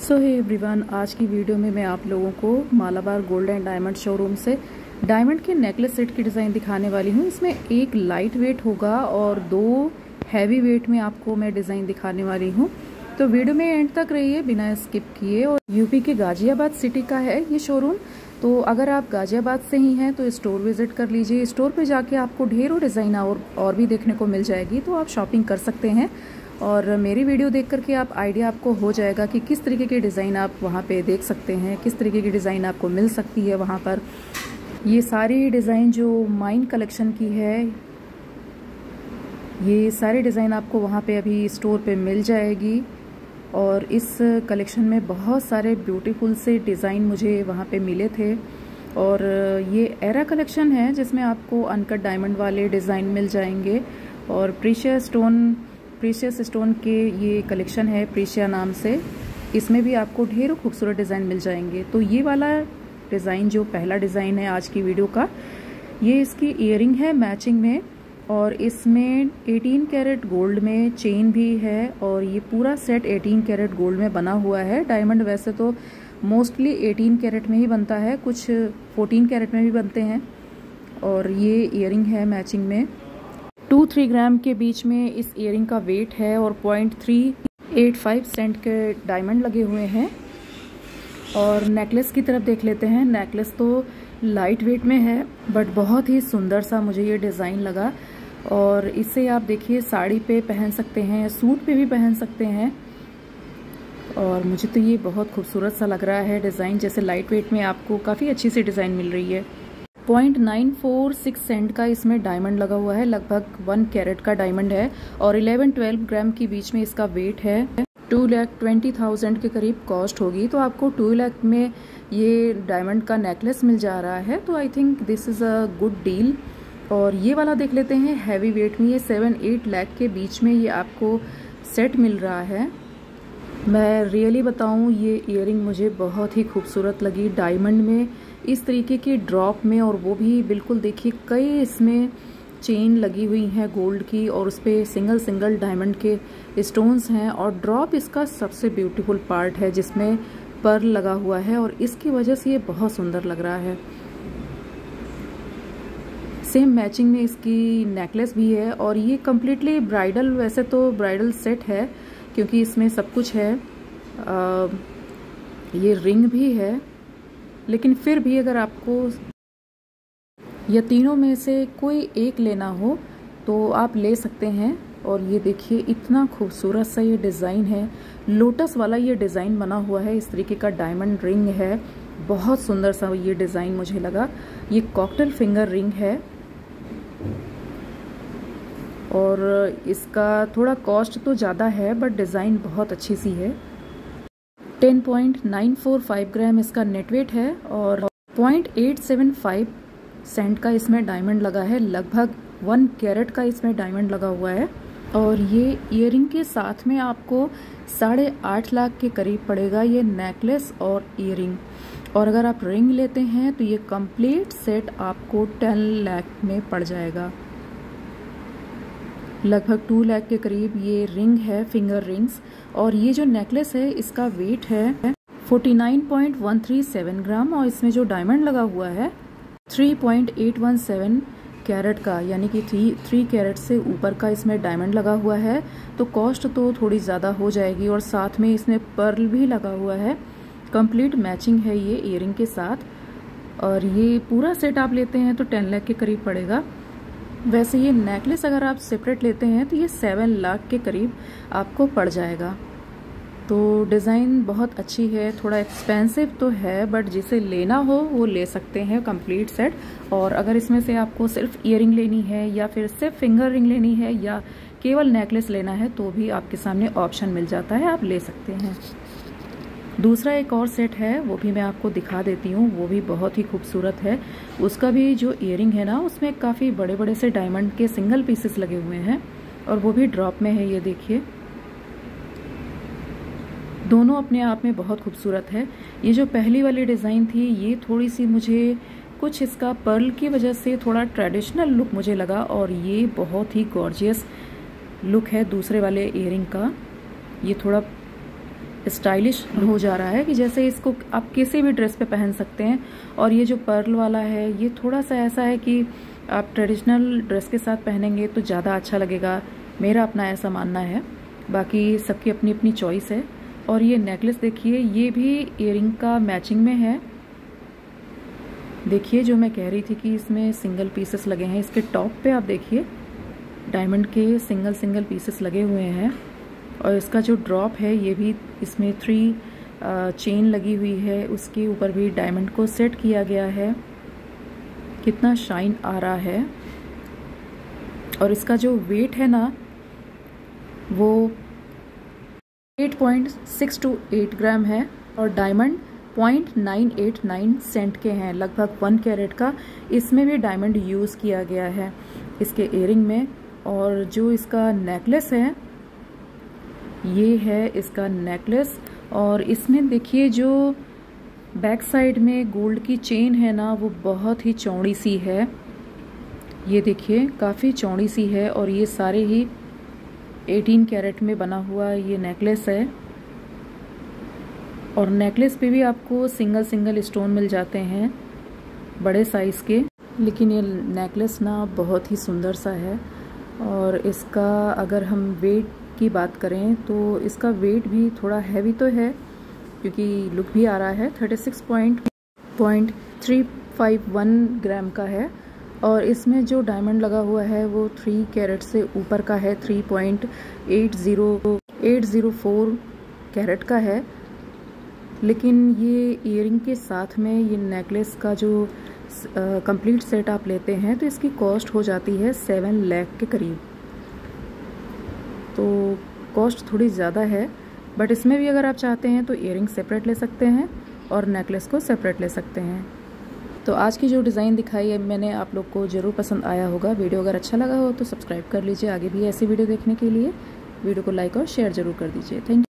सो hey everyone, आज की video में मैं आप लोगों को Malabar gold and diamond showroom से डायमंड के नेकलेस सेट की डिज़ाइन दिखाने वाली हूँ। इसमें एक लाइट वेट होगा और दो हैवी वेट में आपको मैं डिज़ाइन दिखाने वाली हूँ। तो वीडियो में एंड तक रहिए बिना स्किप किए। और यूपी के गाजियाबाद सिटी का है ये शोरूम। तो अगर आप गाजियाबाद से ही हैं तो स्टोर विजिट कर लीजिए। स्टोर पे जाके आपको ढेरों डिज़ाइन और भी देखने को मिल जाएगी, तो आप शॉपिंग कर सकते हैं। और मेरी वीडियो देख करके आप आइडिया आपको हो जाएगा कि किस तरीके के डिज़ाइन आप वहाँ पे देख सकते हैं, किस तरीके की डिज़ाइन आपको मिल सकती है वहाँ पर। ये सारी डिज़ाइन जो माइन कलेक्शन की है, ये सारी डिज़ाइन आपको वहाँ पे अभी स्टोर पे मिल जाएगी। और इस कलेक्शन में बहुत सारे ब्यूटीफुल से डिज़ाइन मुझे वहाँ पे मिले थे। और ये एरा कलेक्शन है जिसमें आपको अनकट डायमंड वाले डिज़ाइन मिल जाएंगे। और प्रीशियस स्टोन के ये कलेक्शन है प्रीशिया नाम से। इसमें भी आपको ढेरों खूबसूरत डिज़ाइन मिल जाएंगे। तो ये वाला डिज़ाइन जो पहला डिज़ाइन है आज की वीडियो का, ये इसकी ईयरिंग है मैचिंग में। और इसमें 18 कैरेट गोल्ड में चेन भी है। और ये पूरा सेट 18 कैरेट गोल्ड में बना हुआ है। डायमंड वैसे तो मोस्टली 18 कैरेट में ही बनता है, कुछ 14 कैरेट में भी बनते हैं। और ये ईयरिंग है मैचिंग में। 2-3 ग्राम के बीच में इस ईयरिंग का वेट है। और 0.385 सेंट के डायमंड लगे हुए हैं। और नेकलेस की तरफ देख लेते हैं। नेकलेस तो लाइट वेट में है बट बहुत ही सुंदर सा मुझे ये डिज़ाइन लगा। और इसे आप देखिए साड़ी पे पहन सकते हैं, सूट पे भी पहन सकते हैं। और मुझे तो ये बहुत खूबसूरत सा लग रहा है डिज़ाइन। जैसे लाइट वेट में आपको काफ़ी अच्छी सी डिज़ाइन मिल रही है। 0.946 सेंट का इसमें डायमंड लगा हुआ है, लगभग 1 कैरेट का डायमंड है। और 11-12 ग्राम के बीच में इसका वेट है। 2,20,000 के करीब कॉस्ट होगी। तो आपको 2 लाख में ये डायमंड का नेकलेस मिल जा रहा है। तो I think this is a good deal. और ये वाला देख लेते हैं हैवी वेट में। ये 7-8 लाख के बीच में ये आपको सेट मिल रहा है। मैं रियली बताऊं, ये ईयरिंग मुझे बहुत ही खूबसूरत लगी डायमंड में, इस तरीके की ड्रॉप में। और वो भी बिल्कुल देखिए कई इसमें चेन लगी हुई है गोल्ड की। और उस पर सिंगल डायमंड के स्टोन्स हैं। और ड्रॉप इसका सबसे ब्यूटीफुल पार्ट है जिसमें पर्ल लगा हुआ है। और इसकी वजह से ये बहुत सुंदर लग रहा है। सेम मैचिंग में इसकी नेकलेस भी है। और ये कम्प्लीटली ब्राइडल, वैसे तो ब्राइडल सेट है क्योंकि इसमें सब कुछ है। ये रिंग भी है, लेकिन फिर भी अगर आपको या तीनों में से कोई एक लेना हो तो आप ले सकते हैं। और ये देखिए इतना खूबसूरत सा ये डिज़ाइन है, लोटस वाला ये डिज़ाइन बना हुआ है। इस तरीके का डायमंड रिंग है, बहुत सुंदर सा ये डिज़ाइन मुझे लगा। ये कॉकटेल फिंगर रिंग है। और इसका थोड़ा कॉस्ट तो ज़्यादा है बट डिज़ाइन बहुत अच्छी सी है। 10.945 ग्राम इसका नेट वेट है। और 0.875 सेंट का इसमें डायमंड लगा है, लगभग 1 कैरेट का इसमें डायमंड लगा हुआ है। और ये ईयरिंग के साथ में आपको 8.5 लाख के करीब पड़ेगा ये नेकलेस और ईयरिंग। और अगर आप रिंग लेते हैं तो ये कंप्लीट सेट आपको 10 लाख में पड़ जाएगा, लगभग 2 लाख के करीब ये रिंग है, फिंगर रिंग्स। और ये जो नेकलेस है इसका वेट है 49.137 ग्राम। और इसमें जो डायमंड लगा हुआ है 3.817 कैरेट का, यानी कि 3 कैरेट से ऊपर का इसमें डायमंड लगा हुआ है। तो कॉस्ट तो थोड़ी ज़्यादा हो जाएगी। और साथ में इसमें पर्ल भी लगा हुआ है, कंप्लीट मैचिंग है ये ईयरिंग के साथ। और ये पूरा सेट आप लेते हैं तो 10 लाख के करीब पड़ेगा। वैसे ये नेकलेस अगर आप सेपरेट लेते हैं तो ये 7 लाख के करीब आपको पड़ जाएगा। तो डिज़ाइन बहुत अच्छी है, थोड़ा एक्सपेंसिव तो है बट जिसे लेना हो वो ले सकते हैं कंप्लीट सेट। और अगर इसमें से आपको सिर्फ ईयरिंग लेनी है या फिर सिर्फ फिंगर रिंग लेनी है या केवल नेकलेस लेना है तो भी आपके सामने ऑप्शन मिल जाता है, आप ले सकते हैं। दूसरा एक और सेट है, वो भी मैं आपको दिखा देती हूँ। वो भी बहुत ही खूबसूरत है। उसका भी जो ईयरिंग है ना, उसमें काफ़ी बड़े बड़े से डायमंड के सिंगल पीसेस लगे हुए हैं। और वो भी ड्रॉप में है, ये देखिए। दोनों अपने आप में बहुत खूबसूरत है। ये जो पहली वाली डिज़ाइन थी ये थोड़ी सी मुझे कुछ इसका पर्ल की वजह से थोड़ा ट्रेडिशनल लुक मुझे लगा। और ये बहुत ही गॉर्जियस लुक है दूसरे वाले ईयरिंग का। ये थोड़ा स्टाइलिश हो जा रहा है कि जैसे इसको आप किसी भी ड्रेस पे पहन सकते हैं। और ये जो पर्ल वाला है ये थोड़ा सा ऐसा है कि आप ट्रेडिशनल ड्रेस के साथ पहनेंगे तो ज़्यादा अच्छा लगेगा, मेरा अपना ऐसा मानना है। बाकी सबकी अपनी अपनी चॉइस है। और ये नेकलेस देखिए, ये भी ईयरिंग का मैचिंग में है। देखिए जो मैं कह रही थी कि इसमें सिंगल पीसेस लगे हैं, इसके टॉप पे आप देखिए डायमंड के सिंगल सिंगल पीसेस लगे हुए हैं। और इसका जो ड्रॉप है ये भी, इसमें 3 चेन लगी हुई है, उसके ऊपर भी डायमंड को सेट किया गया है। कितना शाइन आ रहा है। और इसका जो वेट है ना वो 8.628 ग्राम है और डायमंड 0.989 सेंट के हैं, लगभग 1 कैरेट का इसमें भी डायमंड यूज़ किया गया है इसके इयरिंग में। और जो इसका नेकलेस है, ये है इसका नेकलेस। और इसमें देखिए जो बैक साइड में गोल्ड की चेन है ना वो बहुत ही चौड़ी सी है। ये देखिए काफ़ी चौड़ी सी है और ये सारे ही 18 कैरेट में बना हुआ ये नेकलेस है। और नेकलेस पे भी आपको सिंगल सिंगल स्टोन मिल जाते हैं बड़े साइज़ के। लेकिन ये नेकलेस ना बहुत ही सुंदर सा है। और इसका अगर हम वेट की बात करें तो इसका वेट भी थोड़ा हैवी तो है क्योंकि लुक भी आ रहा है। 36.351 ग्राम का है। और इसमें जो डायमंड लगा हुआ है वो 3 कैरेट से ऊपर का है, 3.804 कैरेट का है। लेकिन ये ईयरिंग के साथ में ये नेकलेस का जो कंप्लीट सेट आप लेते हैं तो इसकी कॉस्ट हो जाती है 7 लाख के करीब। तो कॉस्ट थोड़ी ज़्यादा है, बट इसमें भी अगर आप चाहते हैं तो ईयरिंग सेपरेट ले सकते हैं और नेकलेस को सेपरेट ले सकते हैं। तो आज की जो डिज़ाइन दिखाई है मैंने, आप लोग को ज़रूर पसंद आया होगा। वीडियो अगर अच्छा लगा हो तो सब्सक्राइब कर लीजिए आगे भी ऐसी वीडियो देखने के लिए। वीडियो को लाइक और शेयर ज़रूर कर दीजिए। Thank you.